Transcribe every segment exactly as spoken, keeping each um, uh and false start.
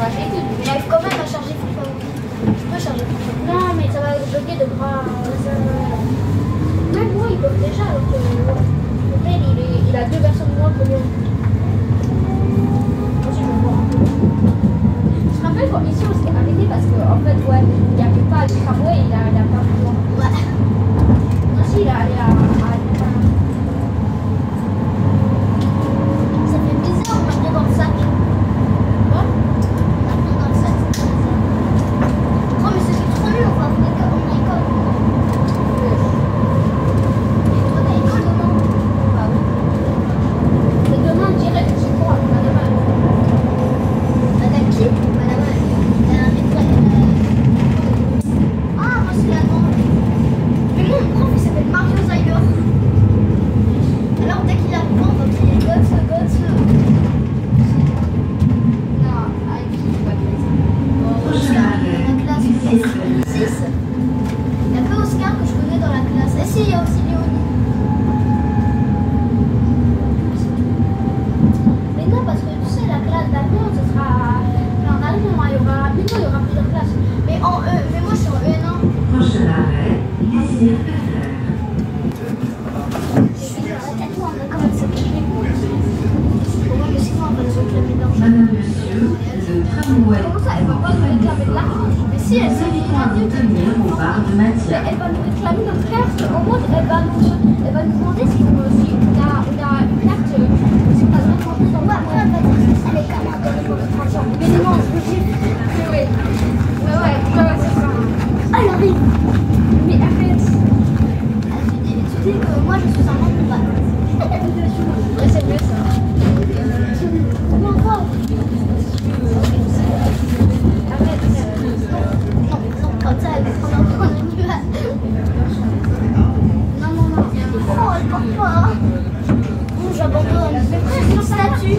lâcher. Mais il arrive quand même à charger pour pas. Tu peux charger pour pas. Non, mais ça va bloquer de bras. Ça... Même moi, ils peuvent déjà. Donc, euh, le père, il, est... il a deux versions de moi que moi. Moi aussi, je vais voir un peu. Je me rappelle quand ici, on s'est arrêté parce qu'en fait, ouais, il n'y avait pas de tramway, il a, il a pas pu voir. Ouais. Moi aussi, il est allé à. à... Ça fait bizarre maintenant dans le sac. Quoi? Maintenant dans le sac, c'est bizarre. Oh, mais c'est trop nul, on va en école. En école. Et toi, t'as école demain? Bah oui. C'est demain direct, je crois, madame. Madame qui? Madame. Euh, école. Ah, moi c'est l'allemand. Mais mon prof il s'appelle Mario Zeiger. Alors dès qu'il arrive, on va crier Goethe, Goethe. Non, avec qui tu vas faire Oscar, la classe six. Il n'y a que Oscar que je connais dans la classe. Et si, il y a aussi Léonie. Mais non, parce que tu sais, la classe d'allemand, ce sera. En allemand, il y aura. Mais non, il y aura plusieurs classes. Mais en E, mais moi je suis en E N un. Prochain arrêt, Lisière Pfeffer. Attends, on a quand même s'occuper. Pour moi, que sinon on va nous réclamer de l'argent. Madame, monsieur, le tramway Comment ça, elle va pas nous réclamer de l'argent? Mais si, elle s'est invitons à vous tenir au bar de Mais Mathia. elle va nous réclamer notre carte. Au moins, elle va nous, elle va nous demander si on, si on, a, on a une carte. Si on a besoin de rentrer dans le Ouais, après elle va dire que ça les camarades de l'école de l'argent. Mais non, je veux dire. Mais ouais. Mais ouais, ouais, ouais, c'est ça. Ah, elle arrive. Mais arrête. Ah, tu dis, tu dis que moi je suis un homme de balle. Ouais, c'est mieux ça. Comment on va? Arrête. Non, non, comme ça elle va prendre un point de nuage. Non, non, non. Oh, elle porte pas. Bon, j'abandonne. Mais frère, son statut.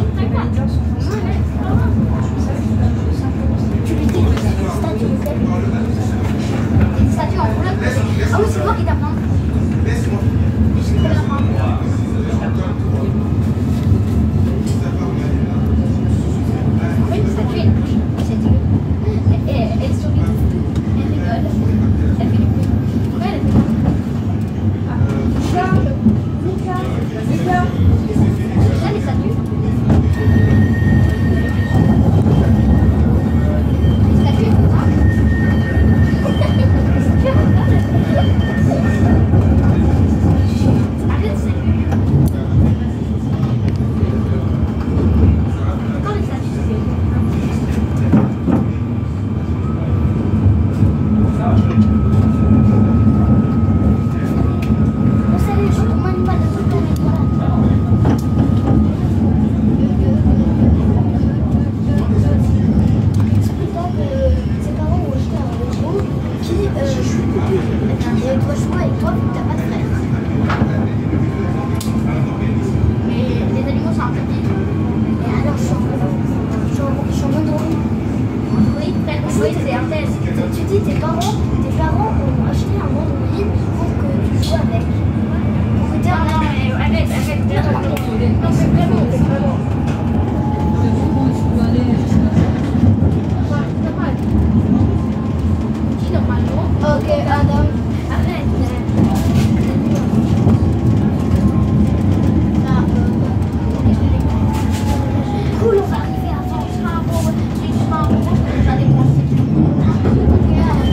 Tu lui dis que c'est le statut. Une statue en couleur. Ah oui, c'est moi qui t'apprends. Je te l'apprends. Oui, une statue, elle bouge. C'est Dieu. Elle, elle, elle sourit. Elle rigole. Elle fait du bruit. Pourquoi elle fait ça? Ah. Charles, Lucas, Lucas. C'est ça les statues? Les statues, hein? Arrête, c'est quand les statues, On salue, je tombe animal de toute l'année. Explique donc ses parents ont acheté un vélo qui euh, doit jouer avec toi vu que t'as pas de frère. mais les animaux sont un peu petits. Et alors je suis en je suis en- je suis en mode drôle. Oui, oui, c'est un test. Tu dis tes parents, tes parents ont acheté un Android pour que tu joues avec. Pour que t'aies Non, un non, mais arrête, arrête, vraiment. Non, c'est vraiment, c'est vraiment. Normal. Dis normalement. Ok, Adam. Arrête. Ah, euh, cool, on va arriver avant. Tu seras un bon, tu seras un bon, tu vas dépenser. Ok,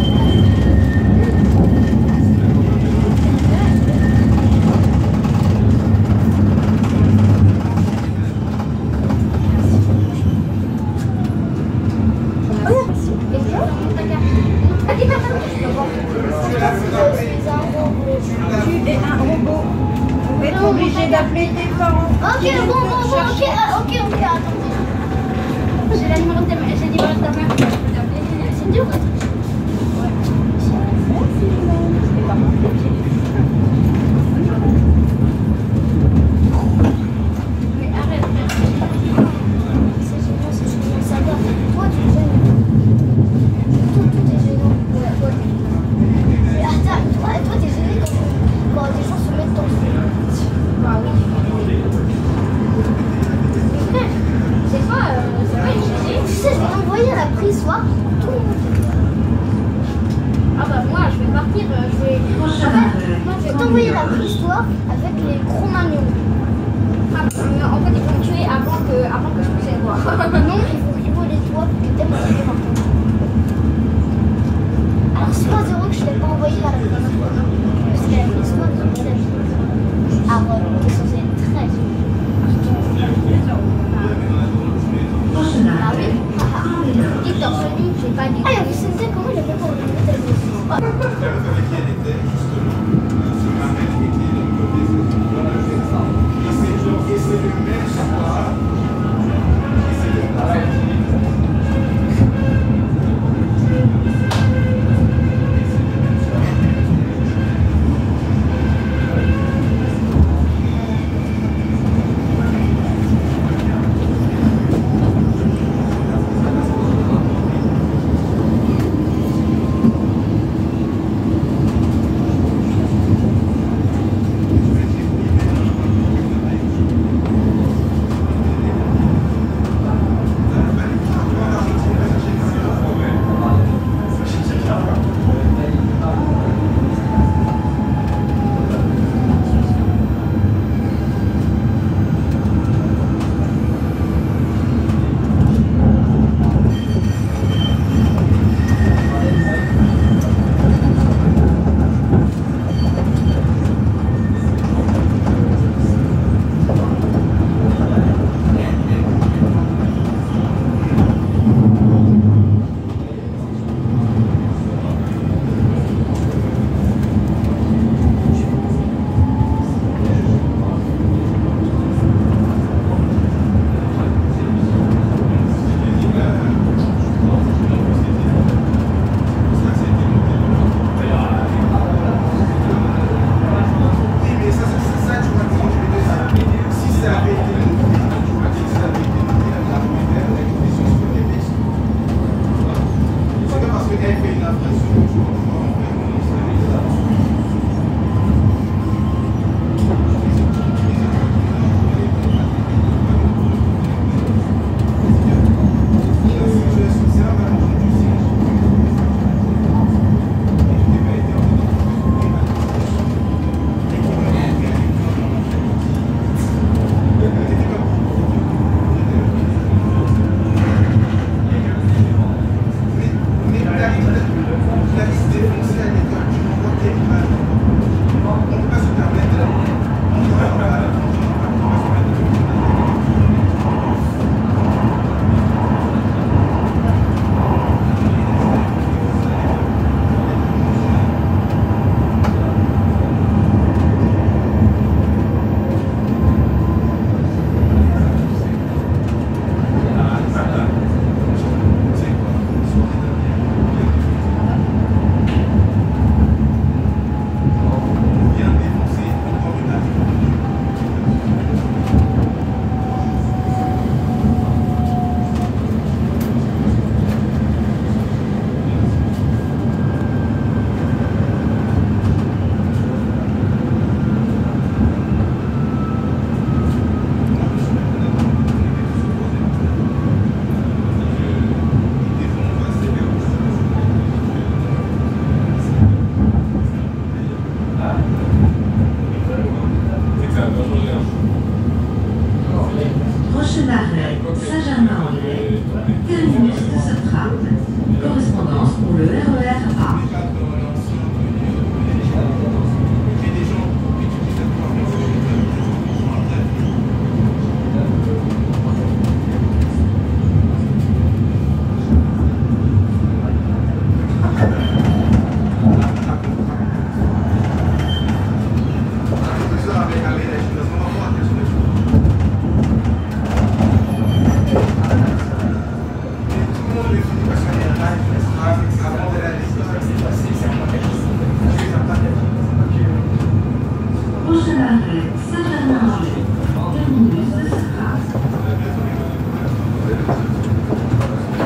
Tu es un robot. Vous êtes obligé d'appeler tes parents. ok, bon, bon, bon, ok, ah, ok, ok, attends. J'ai la numéro de ta mère, j'ai le numéro de ta mère. Je peux t'appeler. C'est dur. Mais arrête. C'est gênant, c'est gênant, ça va. Toi, tu es gênant. Toi, tout est gênant. Ouais, ouais. Mais attends, toi, toi, t'es gêné quand, quand des gens se mettent dans le feu. Bah oui. Mais frère, c'est pas, euh, c'est pas une gênée. Tu sais, je vais t'envoyer la la préhistoire pour tout le monde. Ah bah moi je vais partir, euh, je vais. Prochain arrêt. Moi, je vais t'envoyer la préhistoire avec les Cro-Magnons. Ah, mais en fait ils vont me tuer avant que, avant que je puisse les voir. Non, il faut que tu vois les toits parce que t'aimes les par contre. Alors c'est pas zéro que je t'ai pas envoyé la préhistoire. Parce que la préhistoire, ils ont pas la vie. Alors, t'es censé être très sûr. Prochain Ah oui. arrêt. Ah, ah. Victor Sony, j'ai pas dit. Ah, il y a Vicente, comment il avait pas envoyé ta vidéo?